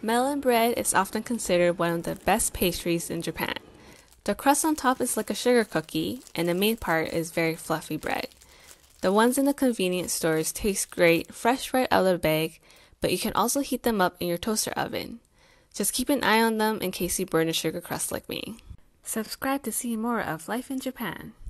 Melon bread is often considered one of the best pastries in Japan. The crust on top is like a sugar cookie, and the main part is very fluffy bread. The ones in the convenience stores taste great fresh right out of the bag, but you can also heat them up in your toaster oven. Just keep an eye on them in case you burn a sugar crust like me. Subscribe to see more of Life in Japan.